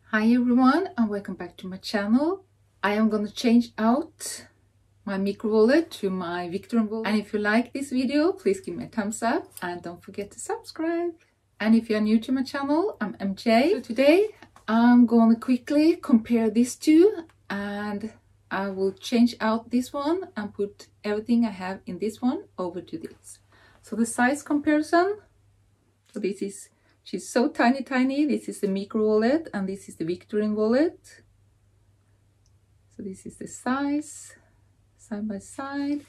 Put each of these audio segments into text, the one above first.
Hi everyone and welcome back to my channel. I am going to change out my micro wallet to my Victorine wallet. And if you like this video, please give me a thumbs up and don't forget to subscribe. And if you're new to my channel, I'm MJ. So today I'm going to quickly compare these two, and I will change out this one and put everything I have in this one over to this. So the size comparison. So this is, she's so tiny. This is the micro wallet and this is the Victorine wallet. So this is the size, side by side.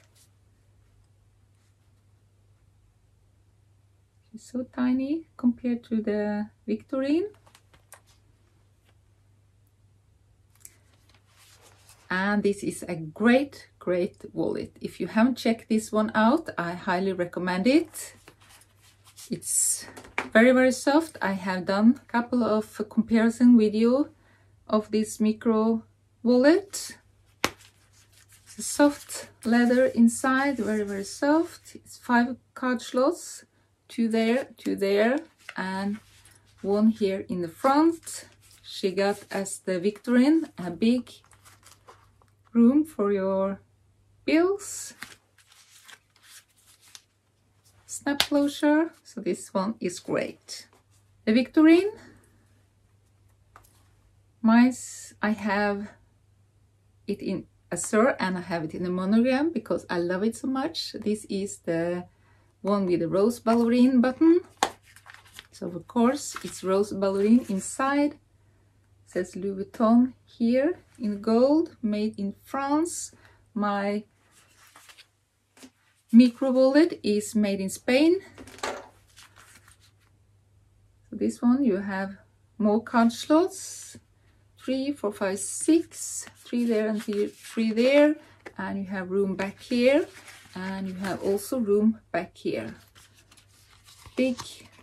She's so tiny compared to the Victorine. And this is a great wallet. If you haven't checked this one out, I highly recommend it. It's very soft. I have done a couple of comparison video of this micro wallet. It's a soft leather inside, very soft. It's 5 card slots, 2 there, and 1 here in the front. She got, as the Victorine, a big room for your bills. Snap closure, so this one is great. The Victorine, I have it in Azure and I have it in a monogram because I love it so much. This is the one with the rose ballerine button. So of course it's rose ballerine inside. It says Louis Vuitton here in gold, made in France. My micro wallet is made in Spain. So this one you have more card slots, 3, 4, 5, 6, 3 there and 3 there, and you have room back here, and you have also room back here. Big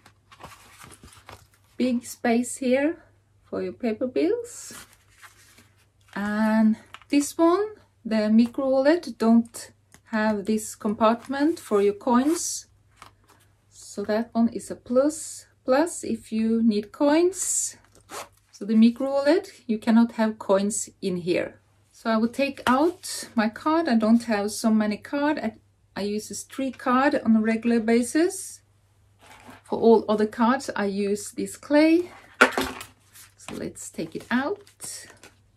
space here for your paper bills. And this one, the micro wallet, don't have this compartment for your coins, so that one is a plus if you need coins. So the micro wallet, you cannot have coins in here. So I will take out my card. I don't have so many cards. I use this 3 card on a regular basis. For all other cards I use this clay. So let's take it out.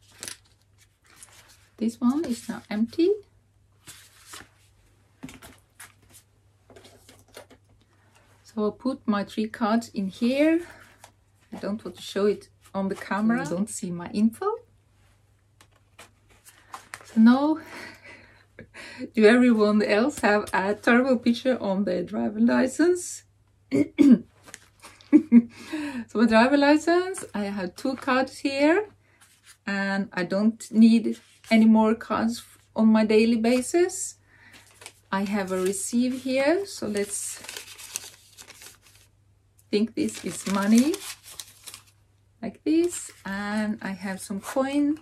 This one is now empty. So I'll put my 3 cards in here. I don't want to show it on the camera. So you don't see my info. So now, do everyone else have a terrible picture on their driver license? So my driver license, I have 2 cards here, and I don't need any more cards on my daily basis. I have a receipt here, so let's think this is money, like this, and I have some coin.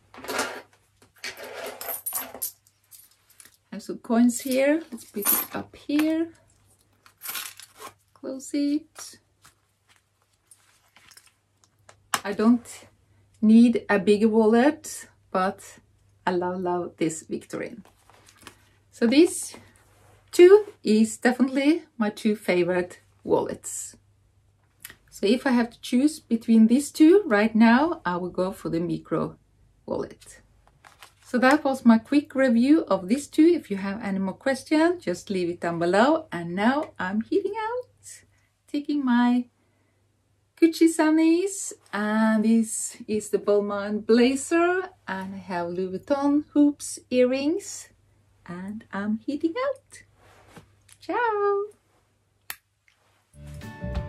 I have some coins here. Let's pick it up here, close it. I don't need a bigger wallet, but I love this Victorine. So these 2 is definitely my 2 favorite wallets. So if I have to choose between these 2 right now, I will go for the micro wallet. So that was my quick review of these 2. If you have any more questions, just leave it down below. And now I'm heading out, taking my Gucci sunnies, and this is the Balmain blazer, and I have Louis Vuitton hoops, earrings, and I'm heading out. Ciao!